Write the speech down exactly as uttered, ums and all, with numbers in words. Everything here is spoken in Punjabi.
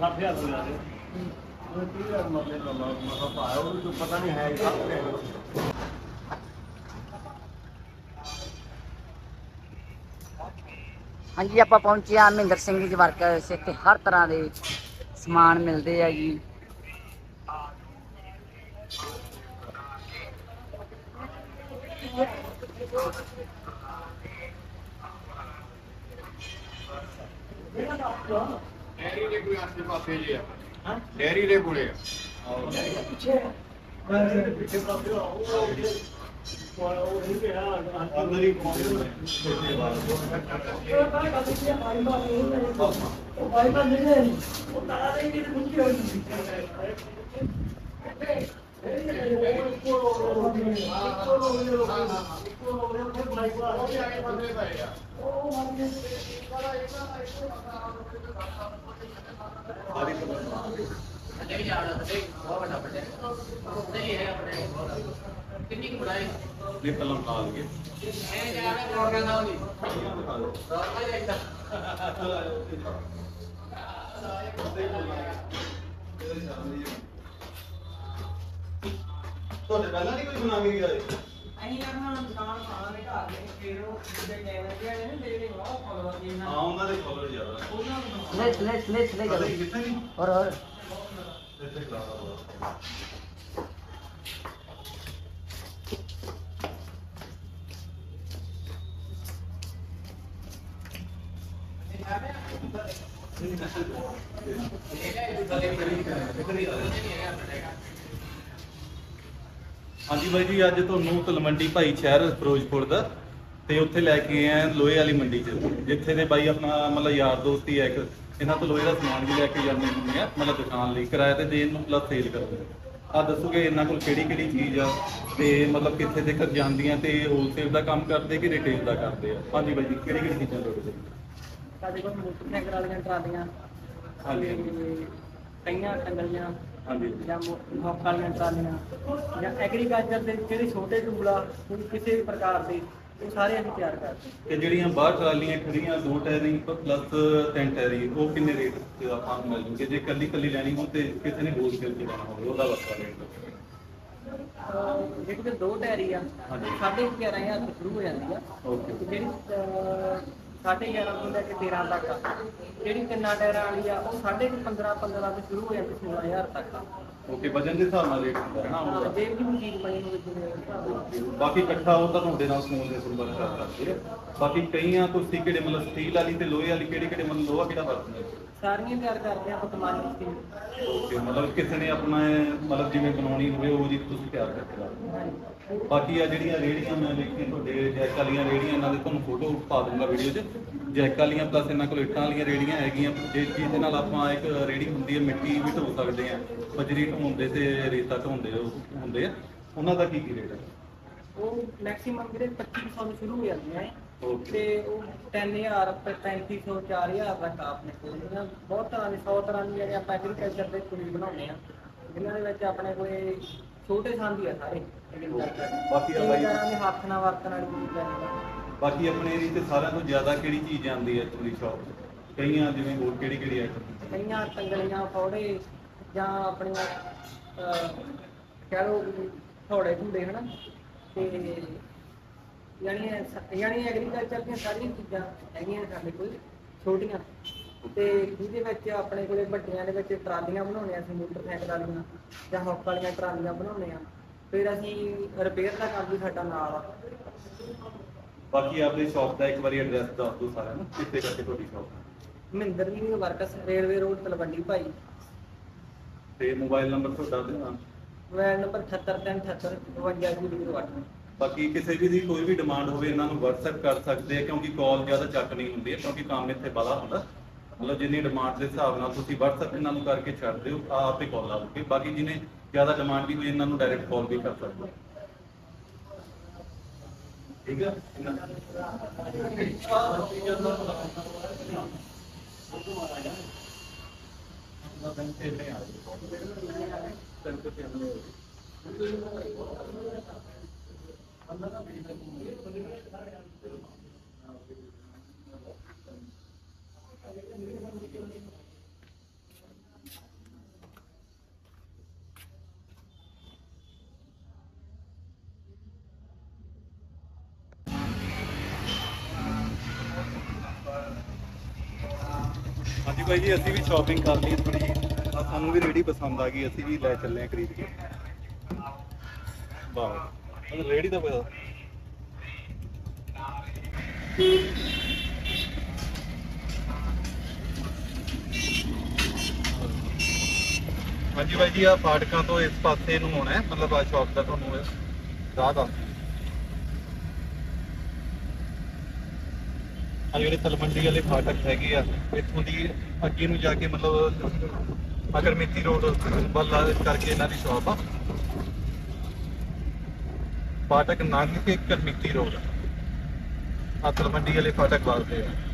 साठ हजार हो जाए मतलब पता नहीं है। हाँ जी, आप पहुंचे हाँ महेंद्र सिंह जी वर्कर्स। इतने हर तरह के समान मिलते हैं जी। डेयरी ਦੇ ਕੋਈ ਆਸੇ ਪਾਸੇ ਜੀ ਆ ਹਾਂ ਡੇਅਰੀ ਦੇ ਕੋਲੇ ਆ ਪਿੱਛੇ ਪਿੱਛੇ ਪਾਸੇ ਉਹ ਨਹੀਂ ਪਿਆ ਅੰਦਰ ਹੀ ਉਹ ਬਾਈ ਬਾਈ ਨਹੀਂ ਉਹ ਤਾਰਾ ਦੇ ਵੀ ਮੁੱਕੀ ਹੋਈ ਸੀ ਤੁਹਾਡੇ ਪਹਿਲਾਂ ਨਹੀਂ ਕੋਈ ਬਣਾ ਕੇ ਗਿਆ ਅਸੀਂ ਯਾਰ ਹੁਣ ਦੁਕਾਨ ਖਾਣੇ ਘਰ ਦੇ ਫਿਰ ਉਹ ਜਿਹੜੇ ਕੈਮਰੇ ਜਿਹੜੇ ਨੇ ਜਿਹੜੇ ਬਹੁਤ ਫੋਲੋਅਰ ਜੀ ਹਾਂ ਉਹਨਾਂ ਦੇ ਫੋਲੋਅਰ ਜ਼ਿਆਦਾ ले ले ले ले ਕਦੇ ਕਿੱਥੇ ਨਹੀਂ और और ਇੱਥੇ ਕਲਾਸ ਆ हाँ जी भाई जी, अज तुहानूं तलवंडी भाई शहर फिरोजपुर दा ते उत्थे लैके आए हैं लोहे वाली मंडी च, जिथे दे भाई अपना मतलब यार दोस्त ही है एक, इन्हां तो लोहे का समान भी लैके जाने हुंदे आ, मतलब दुकान लई किराए ते देण नूं मतलब सेल करदे आ। दसोगे इन्हां कोल किहड़ी किहड़ी चीज़ आ ते मतलब कित्थे तक जांदियां ते होलसेल दा काम करदे कि रिटेल दा करदे आ। हाँ जी भाई जी, किहड़ी किहड़ी चीज़ां लोड़दे ਸਾਡੇ ਕੋਲ ਮੋਟਰਸਾਈਕਲ ਵਾਲੀਆਂ ਟਰਾਲੀਆਂ हाँ जी ਕਈਆਂ ਟੰਗਲੀਆਂ हाँ जी ਜਾਂ ਮੁੱਖ ਵਾਲੀਆਂ ਟਰਾਲੀਆਂ ਜਾਂ ਐਗਰੀਕਲਚਰ ਦੇ ਜਿਹੜੇ ਛੋਟੇ ਟੂਲ ਆ ਕਿਸੇ ਵੀ ਪ੍ਰਕਾਰ ਦੇ ਉਹ ਸਾਰੇ ਅਸੀਂ ਤਿਆਰ ਕਰਦੇ ਤੇ ਜਿਹੜੀਆਂ ਬਾਹਰ ਟਰਾਲੀਆਂ ਖੜੀਆਂ ਦੋ ਟਾਇਰੀ ਪਲੱਸ ਤਿੰਨ ਟਾਇਰੀ ਉਹ ਕਿੰਨੇ ਰੇਟ ਤੇ ਆਪਾਂ ਨੂੰ ਮਿਲ ਜੂਗੇ? ਜੇ ਕੱਲੀ ਕੱਲੀ ਲੈਣੀ ਹੋ ਤੇ ਕਿਸੇ ਨੇ ਹੋਲਸੇਲ ਤੇ ਲੈਣਾ ਹੋਵੇ ਉਹਦਾ ਵੱਖਰਾ ਰੇਟ। ਜਿਹੜੀ ਕਿ ਦੋ ਟਾਇਰੀ ਆ ਸਾਢੇ ਗਿਆਰਾਂ ਹਜ਼ਾਰ ਤੋਂ ਸ਼ੁਰੂ ਹੋ ਜਾਂਦੀ ਆ। ਓਕੇ ਜਿਹੜੀ ਸਾਢੇ ਗਿਆਰਾਂ ਤੋਂ ਲੈ ਕੇ ਤੇਰਾਂ ਤੱਕ ਆ। ਜਿਹੜੀ ਤਿੰਨਾਂ ਟਾਇਰਾਂ ਵਾਲੀ ਆ ਉਹ ਸਾਢੇ ਪੰਦਰਾਂ ਪੰਦਰਾਂ ਤੋਂ ਸ਼ੁਰੂ ਹੋ ਜਾਂਦੀ ਸੋਲਾਂ ਹਜ਼ਾਰ ਤੱਕ ਆ। ਓਕੇ, ਵਜਨ ਦੇ ਹਿਸਾਬ ਨਾਲ ਰੇਟ ਹੁੰਦਾ ਹੈ ਨਾ ਉਹਦਾ। ਜੇ ਵੀ ਚੀਜ਼ ਬਣੀ ਹੋਵੇ ਜਿਵੇਂ ਬਾਕੀ ਇਕੱਠਾ ਉਹ ਤਾਂ ਤੁਹਾਡੇ ਨਾਲ ਸਮੂਲ ਦੇ ਸੰਬੰਧ ਕਰ ਸਕਦੇ ਆ। ਬਾਕੀ ਕਈਆਂ ਤੁਸੀਂ ਕਿਹੜੇ ਮਤਲਬ ਸਟੀਲ ਵਾਲੀ ਤੇ ਲੋਹੇ ਵਾਲੀ ਕਿਹੜੇ ਕਿਹੜੇ ਮਤਲਬ ਲੋਹਾ ਕਿਹੜਾ ਵਰਤਦੇ ਹੋ? ਸਾਰੀਆਂ ਤਿਆਰ ਕਰਦੇ ਆ ਪਤਮਾਨੀ ਸਟੀਲ। ਓਕੇ, ਮਤਲਬ ਕਿਸੇ ਨੇ ਆਪਣਾ ਮਤਲਬ ਜਿਵੇਂ ਬਣਾਉਣੀ ਹੋਵੇ ਉਹ ਜੀ ਤੁਸੀਂ ਤਿਆਰ ਕਰਕੇ ਲਾ ਦਿੰਦੇ। ਬਾਕੀ ਆ ਜਿਹੜੀਆਂ ਰੇਹੜੀਆਂ ਮੈਂ ਵੇਖੀ ਤੁਹਾਡੇ ਜੈਕ ਵਾਲੀਆਂ ਰੇਹੜੀਆਂ, ਇਹਨਾਂ ਦੇ ਤੁਹਾਨੂੰ ਫੋਟੋ ਪਾ ਦੂੰਗਾ ਵੀਡੀਓ 'ਚ। ਜੈਕ ਵਾਲੀਆਂ ਪਲੱਸ ਇਹਨਾਂ ਕੋਲ ਇੱਟਾਂ ਵਾਲੀਆਂ ਰੇਹੜੀਆਂ ਹੈਗੀਆਂ, ਜਿਸ ਚੀਜ਼ ਦੇ ਨਾਲ ਆਪਾਂ ਇੱਕ ਰੇਹੜੀ ਹੁੰਦੀ ਹੈ ਮਿੱਟੀ ਵੀ ਢੋ ਸਕਦੇ ਆ, ਬਜਰੀ ਢੋਂਦੇ ਤੇ ਰੇਤਾ ਢੋਂਦੇ ਹੁੰਦੇ ਆ, ਉਹਨਾਂ ਦਾ ਕੀ ਕੀ ਰੇਟ ਹੈ? ਉਹ ਮੈਕਸਿਮਮ ਵੀਰੇ ਪੱਚੀ ਸੌ ਤੋਂ ਸ਼ੁਰੂ ਹੋ ਜਾਂਦੀਆਂ ਹੈ ਓਕੇ ਤੇ ਉਹ ਤਿੰਨ ਹਜ਼ਾਰ ਪੈਂਤੀ ਸੌ ਚਾਰ ਹਜ਼ਾਰ ਤੱਕ ਆਪਣੇ ਕੋਲ ਬਹੁਤ ਤਰ੍ਹਾਂ ਦੇ ਸੌ ਤਰ੍ਹਾਂ ਦੀ ਜਿਹੜੇ ਆਪਾਂ ਐਗਰੀਕਲਚਰ ਦੇ ਟੂਲ ਬਣਾਉਂਦੇ ਆ, ਜਿਨ੍ਹਾਂ ਦੇ ਵਿੱਚ ਆਪਣੇ ਕੋਲ ਛੋਟੇ ਸੰਦ ਹੀ ਆ ਸਾਰੇ। ਬਾਕੀ ਆ ਬਾਈ ਦੇ ਹੱਥ ਨਾਲ ਵਰਤਣ ਵਾਲੀ ਚੀਜ਼ ਆ। ਬਾਕੀ ਆਪਣੇ ਏਰੀਏ ਤੇ ਸਾਰਿਆਂ ਤੋਂ ਜ਼ਿਆਦਾ ਕਿਹੜੀ ਚੀਜ਼ ਆਉਂਦੀ ਹੈ ਤੁਹਾਡੀ ਸ਼ਾਪ 'ਚ? ਕਈਆਂ ਜਿਵੇਂ ਹੋਰ ਕਿਹੜੀ ਕਿਹੜੀ ਆਈਟਮ? ਕਈਆਂ ਟੰਗਲੀਆਂ ਫੌੜੇ ਜਾਂ ਆਪਣੀਆਂ ਕਹਿ ਲਓ ਥੋੜੇ ਢੂੜੇ ਹਨਾ ਤੇ ਯਾਨੀ ਯਾਨੀ ਐਗਰੀਕਲਚਰ ਦੀਆਂ ਸਾਰੀਆਂ ਚੀਜ਼ਾਂ ਹੈਗੀਆਂ ਸਾਡੇ ਕੋਲ ਛੋਟੀਆਂ, ਤੇ ਜਿਹਦੇ ਵਿੱਚ ਆਪਣੇ ਕੋਲੇ ਵੱਡੀਆਂ ਦੇ ਵਿੱਚ ਟਰਾਲੀਆਂ ਬਣਾਉਣੀਆਂ ਸੀ, ਮੋਟਰਸਾਈਕਲ ਵਾਲੀਆਂ ਜਾਂ ਹੁੱਕ ਵਾਲੀਆਂ ਟਰਾਲੀਆਂ ਬਣਾਉਂਦੇ ਆ। ਫਿਰ ਅਸੀਂ ਰਿਪੇਅਰ ਦਾ ਕੰਮ ਵੀ ਸਾਡਾ ਨਾਲ ਆ। ਬਾਕੀ ਆਪਣੀ ਸ਼ਾਪ ਦਾ ਇੱਕ ਵਾਰੀ ਐਡਰੈਸ ਦੱਸ ਦਿਓ ਸਾਰਿਆਂ ਨੂੰ, ਕਿੱਥੇ ਕਰਕੇ ਤੁਹਾਡੀ ਸ਼ਾਪ? ਮਹਿੰਦਰ ਜੀ ਵਰਕਸ, ਰੇਲਵੇ ਰੋਡ ਤਲਵੰਡੀ ਭਾਈ। ਤੇ ਮੋਬਾਈਲ ਨੰਬਰ ਤੁਹਾਡਾ ਤੇ ਨਾਮ? ਮੋਬਾਈਲ ਨੰਬਰ ਅਠੱਤਰ ਤਿੰਨ ਅਠੱਤਰ ਬਵੰਜਾ ਜ਼ੀਰੋ ਅੱਠ। ਬਾਕੀ ਕਿਸੇ ਵੀ ਦੀ ਕੋਈ ਵੀ ਡਿਮਾਂਡ ਹੋਵੇ ਇਹਨਾਂ ਨੂੰ WhatsApp ਕਰ ਸਕਦੇ ਆ, ਕਿਉਂਕਿ ਕਾਲ ਜ਼ਿਆਦਾ ਚੱਕ ਨਹੀਂ ਹੁੰਦੀ ਹੈ, ਕਿਉਂਕਿ ਕੰਮ ਇੱਥੇ ਬੜਾ ਹੁੰਦਾ। ਮਤਲਬ ਜਿੰਨੀ ਡਿਮਾਂਡ ਦੇ ਹਿਸਾਬ ਨਾਲ ਤੁਸੀਂ WhatsApp ਇਹਨਾਂ ਨੂੰ ਕਰਕੇ ਛੱਡ ਦਿਓ, ਆਪੇ ਕਾਲ ਆਊਗੀ। ਬਾਕੀ ਜਿਹਨੇ ਜ਼ਿਆਦਾ ਡਿਮਾਂਡ ਵੀ ਹੋਈ ਇਹਨਾਂ ਨੂੰ ਡਾਇਰੈਕਟ ਕਾਲ ਵੀ ਕਰ ਸਕਦੇ ਹੋ। ਠੀਕ ਹੈ। ਹਾਂਜੀ ਬਾਈ ਜੀ, ਅਸੀਂ ਵੀ ਸ਼ਾਪਿੰਗ ਕਰ ਲਈ ਥੋੜੀ ਜਿਹੀ, ਆ ਸਾਨੂੰ ਵੀ ਰੇੜੀ ਪਸੰਦ ਆ ਗਈ, ਅਸੀਂ ਵੀ ਲੈ ਚੱਲੇ ਆ ਖਰੀਦ ਕੇ। ਵਾਹ, ਰੇੜੀ ਦਾ ਪਤਾ। ਹਾਂਜੀ ਬਾਈ ਜੀ, ਆ ਫਾਟਕਾਂ ਤੋਂ ਇਸ ਪਾਸੇ ਨੂੰ ਆਉਣਾ ਹੈ, ਮਤਲਬ ਆ ਸ਼ਾਪ ਦਾ ਤੁਹਾਨੂੰ ਰਾਹ ਦੱਸ। ਆ ਜਿਹੜੇ ਤਲਵੰਡੀ ਵਾਲੇ ਫਾਟਕ ਹੈਗੇ ਆ, ਇੱਥੋਂ ਦੀ ਅੱਗੇ ਨੂੰ ਜਾ ਕੇ ਮਤਲਬ ਅਗਰਮਿੱਤੀ ਰੋਡ ਵੱਲ ਕਰਕੇ ਇਹਨਾਂ ਦੀ ਸ਼ਾਪ ਆ। ਫਾਟਕ ਲੰਘ ਕੇ ਕਰਮਿੱਤੀ ਰੋਡ ਆ, ਤਲਵੰਡੀ ਵਾਲੇ ਫਾਟਕ ਵੱਲ ਤੇ ਆ।